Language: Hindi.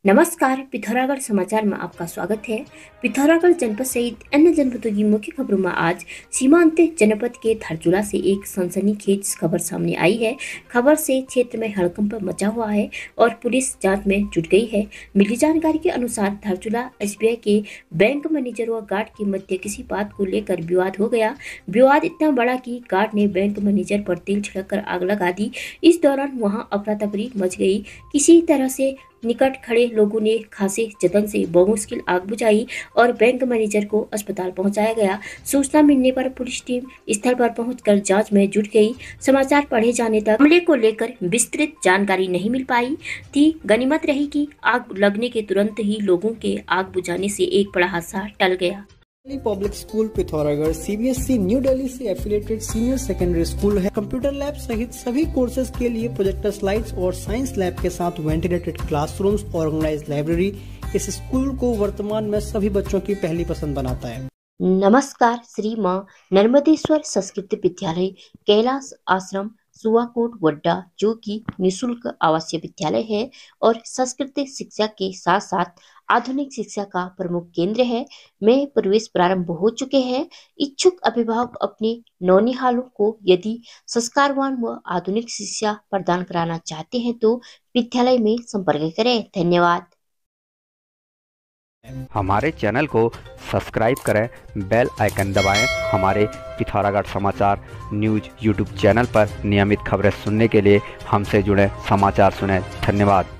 नमस्कार, पिथौरागढ़ समाचार में आपका स्वागत है। पिथौरागढ़ जनपद सहित अन्य जनपदों की मुख्य खबरों में आज सीमांत जनपद के धारचूला से एक सनसनीखेज खबर सामने आई है। खबर से क्षेत्र में हड़कंप मचा हुआ है और पुलिस जांच में जुट गई है। मिली जानकारी के अनुसार धारचूला एसबीआई के बैंक मैनेजर व गार्ड के मध्य किसी बात को लेकर विवाद हो गया। विवाद इतना बड़ा कि गार्ड ने बैंक मैनेजर पर तेल छिड़ककर आग लगा दी। इस दौरान वहां अफरा तफरी मच गई। किसी तरह से निकट खड़े लोगों ने खासे जतन से बहुमुश्किल आग बुझाई और बैंक मैनेजर को अस्पताल पहुंचाया गया। सूचना मिलने पर पुलिस टीम स्थल पर पहुंचकर जांच में जुट गई। समाचार पढ़े जाने तक हमले को लेकर विस्तृत जानकारी नहीं मिल पाई थी। गनीमत रही कि आग लगने के तुरंत ही लोगों के आग बुझाने से एक बड़ा हादसा टल गया। Public school Pithoragarh CBSE New Delhi से एफिलिएटेड सीनियर सेकेंडरी स्कूल है। कंप्यूटर लैब सहित सभी कोर्सेज के लिए प्रोजेक्टर स्लाइड्स और साइंस लैब के साथ वेंटिलेटेड क्लासरूम्स और ऑर्गेनाइज्ड लाइब्रेरी इस स्कूल को वर्तमान में सभी बच्चों की पहली पसंद बनाता है। नमस्कार, श्री मां नर्मदेश्वर संस्कृत विद्यालय कैलाश आश्रम सुवाकोट वड्डा, जो कि निःशुल्क आवासीय विद्यालय है और संस्कृत शिक्षा के साथ साथ आधुनिक शिक्षा का प्रमुख केंद्र है में प्रवेश प्रारंभ हो चुके हैं। इच्छुक अभिभावक अपने नौनिहालों को यदि संस्कारवान व आधुनिक शिक्षा प्रदान कराना चाहते हैं तो विद्यालय में संपर्क करें। धन्यवाद। हमारे चैनल को सब्सक्राइब करें, बेल आइकन दबाएं। हमारे पिथौरागढ़ समाचार न्यूज़ यूट्यूब चैनल पर नियमित खबरें सुनने के लिए हमसे जुड़ें, समाचार सुनें। धन्यवाद।